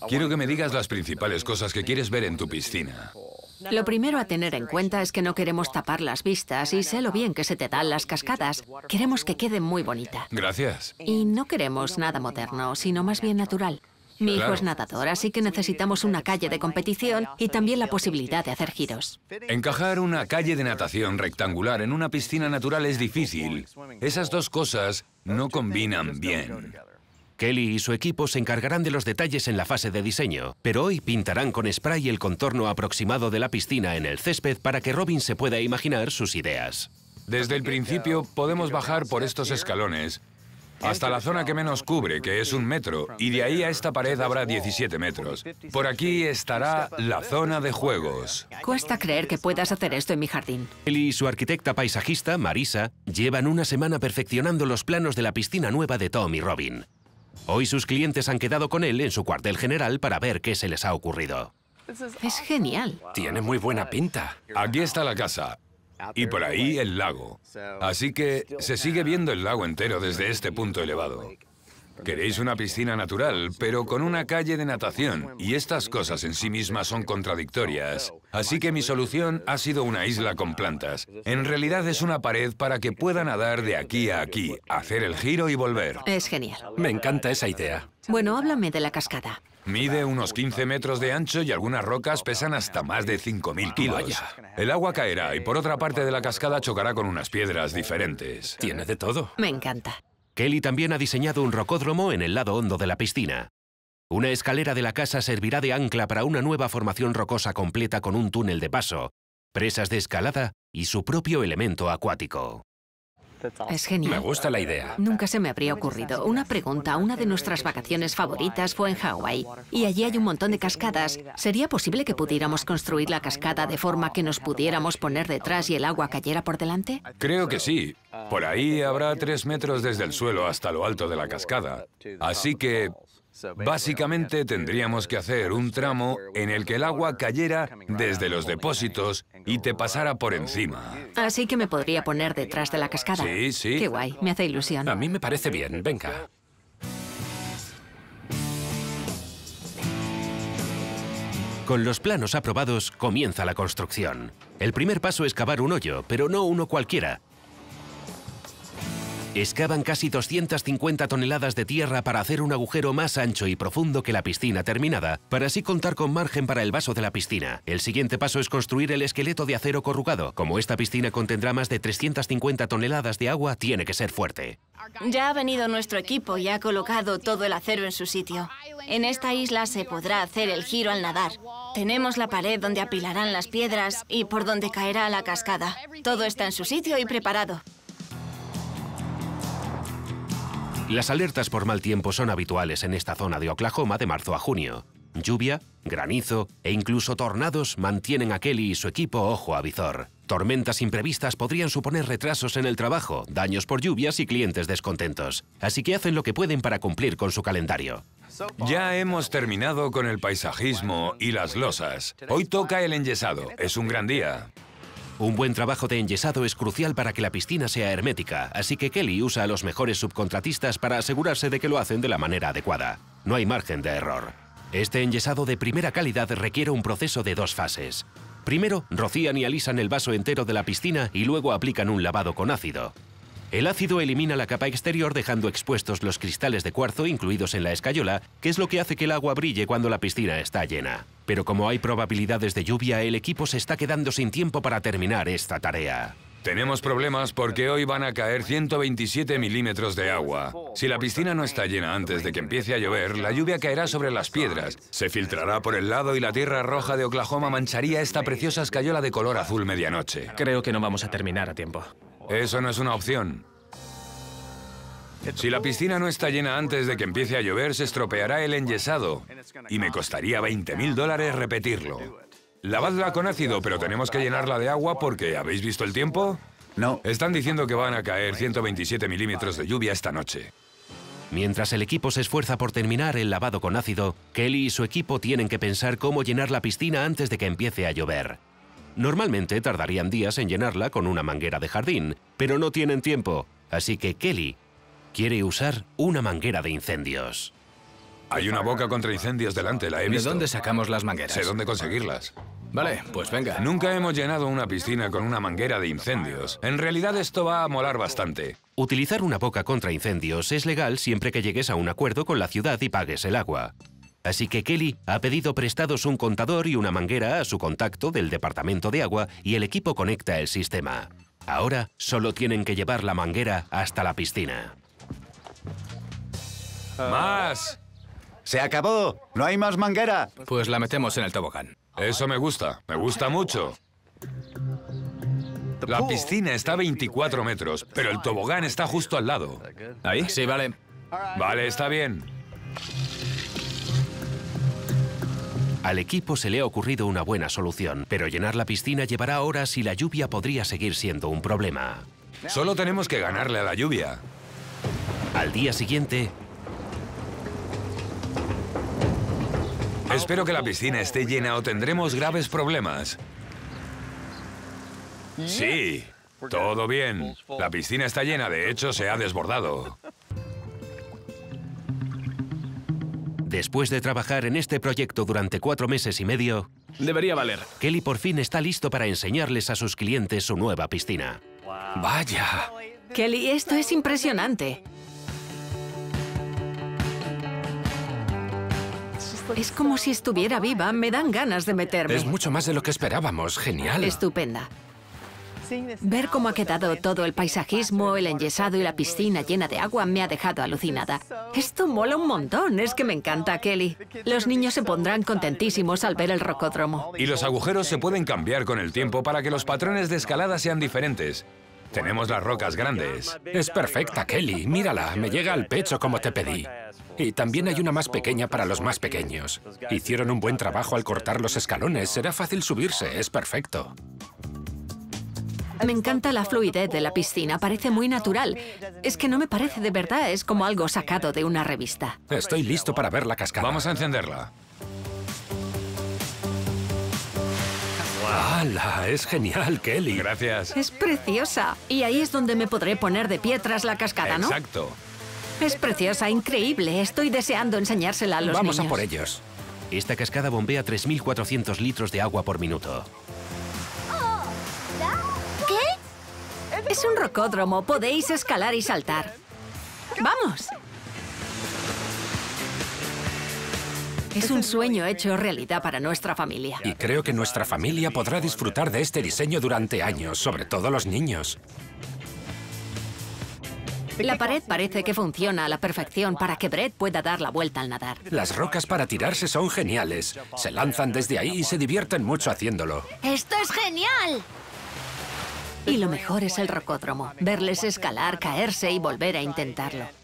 Quiero que me digas las principales cosas que quieres ver en tu piscina. Lo primero a tener en cuenta es que no queremos tapar las vistas y sé lo bien que se te dan las cascadas. Queremos que quede muy bonita. Gracias. Y no queremos nada moderno, sino más bien natural. Mi hijo es nadador, así que necesitamos una calle de competición y también la posibilidad de hacer giros. Encajar una calle de natación rectangular en una piscina natural es difícil. Esas dos cosas no combinan bien. Kelly y su equipo se encargarán de los detalles en la fase de diseño, pero hoy pintarán con spray el contorno aproximado de la piscina en el césped para que Robin se pueda imaginar sus ideas. Desde el principio podemos bajar por estos escalones hasta la zona que menos cubre, que es 1 metro, y de ahí a esta pared habrá 17 metros. Por aquí estará la zona de juegos. Cuesta creer que puedas hacer esto en mi jardín. Kelly y su arquitecta paisajista, Marisa, llevan una semana perfeccionando los planos de la piscina nueva de Tom y Robin. Hoy sus clientes han quedado con él en su cuartel general para ver qué se les ha ocurrido. Es genial. Tiene muy buena pinta. Aquí está la casa. Y por ahí el lago. Así que se sigue viendo el lago entero desde este punto elevado. Queréis una piscina natural, pero con una calle de natación, y estas cosas en sí mismas son contradictorias. Así que mi solución ha sido una isla con plantas. En realidad es una pared para que pueda nadar de aquí a aquí, hacer el giro y volver. Es genial. Me encanta esa idea. Bueno, háblame de la cascada. Mide unos 15 metros de ancho y algunas rocas pesan hasta más de 5.000 kilos. Vaya. El agua caerá y por otra parte de la cascada chocará con unas piedras diferentes. Tiene de todo. Me encanta. Kelly también ha diseñado un rocódromo en el lado hondo de la piscina. Una escalera de la casa servirá de ancla para una nueva formación rocosa completa con un túnel de paso, presas de escalada y su propio elemento acuático. Es genial. Me gusta la idea. Nunca se me habría ocurrido. Una pregunta, una de nuestras vacaciones favoritas fue en Hawái. Y allí hay un montón de cascadas. ¿Sería posible que pudiéramos construir la cascada de forma que nos pudiéramos poner detrás y el agua cayera por delante? Creo que sí. Por ahí habrá 3 metros desde el suelo hasta lo alto de la cascada. Así que, básicamente, tendríamos que hacer un tramo en el que el agua cayera desde los depósitos y te pasara por encima. Así que me podría poner detrás de la cascada. Sí, sí. Qué guay, me hace ilusión. A mí me parece bien. Venga. Con los planos aprobados, comienza la construcción. El primer paso es cavar un hoyo, pero no uno cualquiera. Excavan casi 250 toneladas de tierra para hacer un agujero más ancho y profundo que la piscina terminada, para así contar con margen para el vaso de la piscina. El siguiente paso es construir el esqueleto de acero corrugado. Como esta piscina contendrá más de 350 toneladas de agua, tiene que ser fuerte. Ya ha venido nuestro equipo y ha colocado todo el acero en su sitio. En esta isla se podrá hacer el giro al nadar. Tenemos la pared donde apilarán las piedras y por donde caerá la cascada. Todo está en su sitio y preparado. Las alertas por mal tiempo son habituales en esta zona de Oklahoma de marzo a junio. Lluvia, granizo e incluso tornados mantienen a Kelly y su equipo ojo a visor. Tormentas imprevistas podrían suponer retrasos en el trabajo, daños por lluvias y clientes descontentos. Así que hacen lo que pueden para cumplir con su calendario. Ya hemos terminado con el paisajismo y las losas. Hoy toca el enyesado. Es un gran día. Un buen trabajo de enyesado es crucial para que la piscina sea hermética, así que Kelly usa a los mejores subcontratistas para asegurarse de que lo hacen de la manera adecuada. No hay margen de error. Este enyesado de primera calidad requiere un proceso de 2 fases. Primero, rocían y alisan el vaso entero de la piscina y luego aplican un lavado con ácido. El ácido elimina la capa exterior dejando expuestos los cristales de cuarzo incluidos en la escayola, que es lo que hace que el agua brille cuando la piscina está llena. Pero como hay probabilidades de lluvia, el equipo se está quedando sin tiempo para terminar esta tarea. Tenemos problemas porque hoy van a caer 127 milímetros de agua. Si la piscina no está llena antes de que empiece a llover, la lluvia caerá sobre las piedras, se filtrará por el lado y la tierra roja de Oklahoma mancharía esta preciosa escayola de color azul medianoche. Creo que no vamos a terminar a tiempo. Eso no es una opción. Si la piscina no está llena antes de que empiece a llover, se estropeará el enyesado y me costaría $20.000 repetirlo. Lavadla con ácido, pero tenemos que llenarla de agua porque ¿habéis visto el tiempo? No. Están diciendo que van a caer 127 milímetros de lluvia esta noche. Mientras el equipo se esfuerza por terminar el lavado con ácido, Kelly y su equipo tienen que pensar cómo llenar la piscina antes de que empiece a llover. Normalmente tardarían días en llenarla con una manguera de jardín, pero no tienen tiempo, así que Kelly quiere usar una manguera de incendios. Hay una boca contra incendios delante, la he visto. ¿De dónde sacamos las mangueras? Sé dónde conseguirlas. Vale, pues venga. Nunca hemos llenado una piscina con una manguera de incendios. En realidad esto va a molar bastante. Utilizar una boca contra incendios es legal siempre que llegues a un acuerdo con la ciudad y pagues el agua. Así que Kelly ha pedido prestados un contador y una manguera a su contacto del departamento de agua y el equipo conecta el sistema. Ahora solo tienen que llevar la manguera hasta la piscina. ¡Más! ¡Se acabó! ¡No hay más manguera! Pues la metemos en el tobogán. Eso me gusta mucho. La piscina está a 24 metros, pero el tobogán está justo al lado. ¿Ahí? Sí, vale. Vale, está bien. Al equipo se le ha ocurrido una buena solución, pero llenar la piscina llevará horas y la lluvia podría seguir siendo un problema. Solo tenemos que ganarle a la lluvia. Al día siguiente, Espero que la piscina esté llena o tendremos graves problemas. Sí, todo bien. La piscina está llena, de hecho se ha desbordado. después de trabajar en este proyecto durante 4 meses y medio, Debería valer. Kelly por fin está listo para enseñarles a sus clientes su nueva piscina. ¡Vaya! Kelly, esto es impresionante. Es como si estuviera viva, me dan ganas de meterme. Es mucho más de lo que esperábamos. Genial. Estupenda. Ver cómo ha quedado todo el paisajismo, el enyesado y la piscina llena de agua me ha dejado alucinada. Esto mola un montón, es que me encanta, Kelly. Los niños se pondrán contentísimos al ver el rocódromo. Y los agujeros se pueden cambiar con el tiempo para que los patrones de escalada sean diferentes. Tenemos las rocas grandes. Es perfecta, Kelly. Mírala, me llega al pecho como te pedí. Y también hay una más pequeña para los más pequeños. Hicieron un buen trabajo al cortar los escalones. Será fácil subirse, es perfecto. Me encanta la fluidez de la piscina, parece muy natural. Es que no me parece de verdad, es como algo sacado de una revista. Estoy listo para ver la cascada. Vamos a encenderla. ¡Hala! Es genial, Kelly. Gracias. Es preciosa. Y ahí es donde me podré poner de pie tras la cascada, ¿no? Exacto. Es preciosa, increíble. Estoy deseando enseñársela a los Vamos niños. a por ellos. Esta cascada bombea 3.400 litros de agua por minuto. Es un rocódromo, podéis escalar y saltar. ¡Vamos! Es un sueño hecho realidad para nuestra familia. Y creo que nuestra familia podrá disfrutar de este diseño durante años, sobre todo los niños. La pared parece que funciona a la perfección para que Brett pueda dar la vuelta al nadar. Las rocas para tirarse son geniales. Se lanzan desde ahí y se divierten mucho haciéndolo. ¡Esto es genial! Y lo mejor es el rocódromo, verles escalar, caerse y volver a intentarlo.